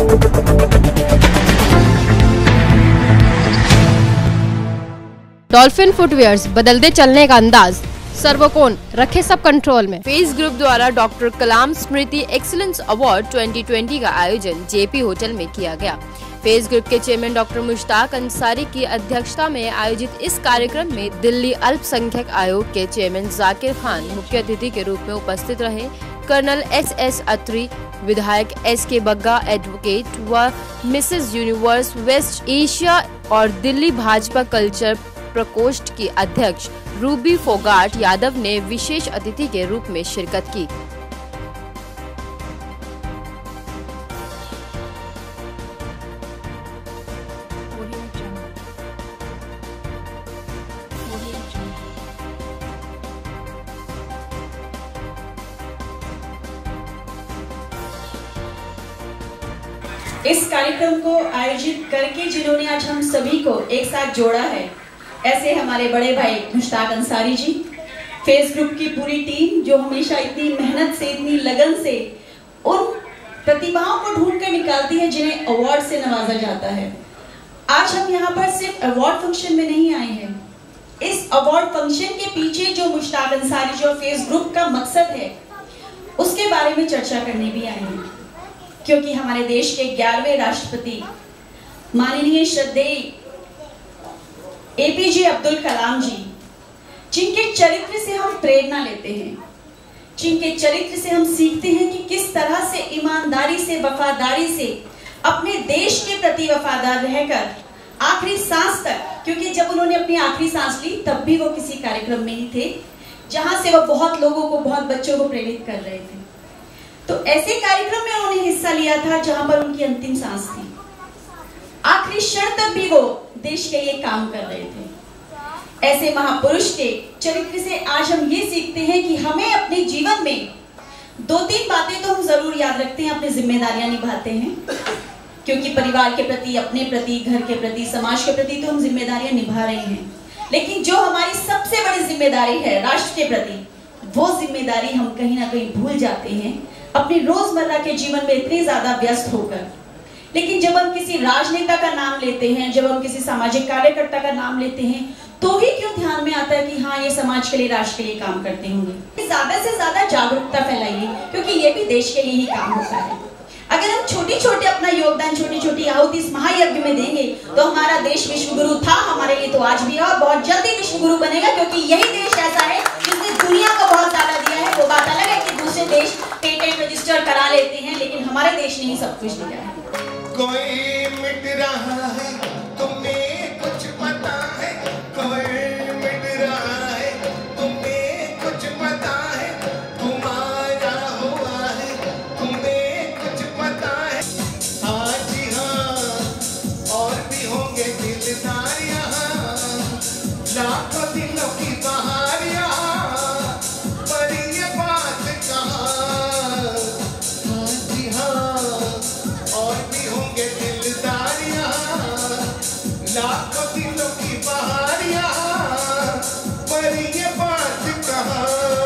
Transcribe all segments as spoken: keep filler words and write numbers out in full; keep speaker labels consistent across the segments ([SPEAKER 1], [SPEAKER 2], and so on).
[SPEAKER 1] Dolphin footwears, बदलते चलने का अंदाज, सर्वकोण रखे सब कंट्रोल में। फेस ग्रुप द्वारा डॉक्टर कलाम स्मृति एक्सीलेंस अवार्ड दो हज़ार बीस का आयोजन जेपी होटल में किया गया। फेस ग्रुप के चेयरमैन डॉक्टर मुश्ताक अंसारी की अध्यक्षता में आयोजित इस कार्यक्रम में दिल्ली अल्पसंख्यक आयोग के चेयरमैन जाकिर खान मुख्य अतिथि के रूप में उपस्थित रहे। कर्नल एस एस अत्री, विधायक एस के बग्गा, एडवोकेट व मिसेस यूनिवर्स वेस्ट एशिया और दिल्ली भाजपा कल्चर प्रकोष्ठ की अध्यक्ष रूबी फोगाट यादव ने विशेष अतिथि के रूप में शिरकत की।
[SPEAKER 2] इस कार्यक्रम को आयोजित करके जिन्होंने आज हम सभी को एक साथ जोड़ा है, ऐसे हमारे बड़े भाई मुश्ताक अंसारी जी, फेस ग्रुप की पूरी टीम जो हमेशा इतनी मेहनत से, इतनी लगन से उन प्रतिभाओं को ढूंढ कर निकालती है जिन्हें अवार्ड से नवाजा जाता है। आज हम यहाँ पर सिर्फ अवार्ड फंक्शन में नहीं आए हैं, इस अवार्ड फंक्शन के पीछे जो मुश्ताक अंसारी जी और फेस ग्रुप का मकसद है उसके बारे में चर्चा करने भी आए हैं, क्योंकि हमारे देश के ग्यारहवें राष्ट्रपति माननीय श्रद्धेय एपीजे अब्दुल कलाम जी, जिनके चरित्र से हम प्रेरणा लेते हैं, जिनके चरित्र से हम सीखते हैं कि किस तरह से ईमानदारी से, वफादारी से अपने देश के प्रति वफादार रहकर आखिरी सांस तक, क्योंकि जब उन्होंने अपनी आखिरी सांस ली तब भी वो किसी कार्यक्रम में ही थे जहां से वो बहुत लोगों को, बहुत बच्चों को प्रेरित कर रहे थे। तो ऐसे कार्यक्रम में उन्होंने हिस्सा लिया था जहां पर उनकी अंतिम सांस थी, आखिरी क्षण तक भी वो देश के लिए काम कर रहे थे। ऐसे महापुरुष के चरित्र से आज हम ये सीखते हैं कि हमें अपने जीवन में दो तीन बातें तो हम जरूर याद रखते हैं, अपनी जिम्मेदारियां निभाते हैं, क्योंकि परिवार के प्रति, अपने प्रति, घर के प्रति, समाज के प्रति तो हम जिम्मेदारियां निभा रहे हैं, लेकिन जो हमारी सबसे बड़ी जिम्मेदारी है राष्ट्र के प्रति, वो जिम्मेदारी हम कहीं ना कहीं भूल जाते हैं अपनी रोजमर्रा के जीवन में इतने ज्यादा व्यस्त होकर। लेकिन जब हम किसी राजनेता का नाम लेते हैं, जब हम किसी सामाजिक कार्यकर्ता का नाम लेते हैं, तो ही क्यों ध्यान में आता है कि हाँ ये समाज के लिए, राष्ट्र के लिए काम करते होंगे। ज्यादा से ज्यादा जागरूकता फैलाइए, क्योंकि ये भी देश के लिए ही काम होता है। अगर हम छोटे छोटे अपना योगदान, छोटी छोटी आहुति इस महायज्ञ में देंगे तो हमारा देश विश्व गुरु था, हमारे लिए तो आज भी है और बहुत जल्दी विश्व गुरु बनेगा, क्योंकि यही देश ऐसा है जिसने दुनिया को बहुत ज्यादा दिया है। वो बात अलग है कि दूसरे देश पेटेंट रजिस्टर करा लेते हैं, लेकिन हमारे देश ने ही सब कुछ दिया है।
[SPEAKER 3] कोई मिट रहा है, तुम्हें कुछ पता है, कोई मिट रहा है, तुम्हें कुछ पता है, तुम्हारा हुआ है, तुम्हें कुछ पता है। हाँ जी हाँ, और भी होंगे दिलदार यहाँ, लाखों दिलों की बहार यहाँ, पर ये बात कहाँ। हाँ जी हाँ, और भी होंगे दिलदार यहाँ, लाखों दिलों की बहार यहाँ, पर ये बात कहाँ।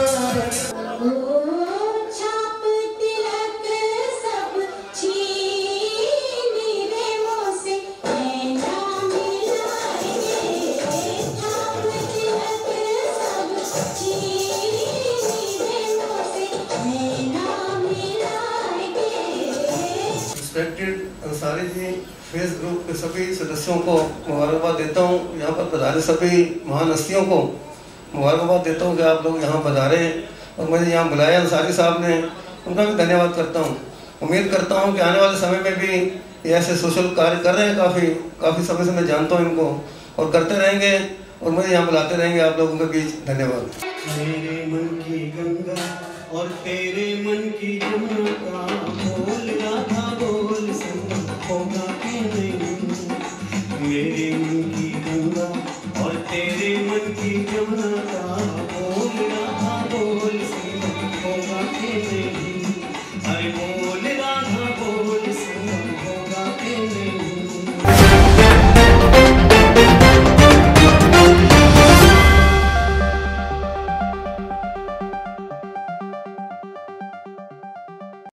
[SPEAKER 4] Respected Ansari ji, Face group के सभी सदस्यों को मुबारकबाद देता हूँ। यहाँ पर पधारे सभी महान हस्तियों को मुबारकबाद देता हूँ कि आप लोग यहाँ पधारे और मुझे यहाँ बुलाया अंसारी साहब ने, उनका भी धन्यवाद करता हूँ। उम्मीद करता हूँ कि आने वाले समय में भी ये ऐसे सोशल कार्य कर रहे हैं, काफ़ी काफ़ी समय से मैं जानता हूँ इनको, और करते रहेंगे और मुझे यहाँ बुलाते रहेंगे आप लोगों के बीच। धन्यवाद।
[SPEAKER 3] मेरे मन की गंगा और तेरे मन की जमुना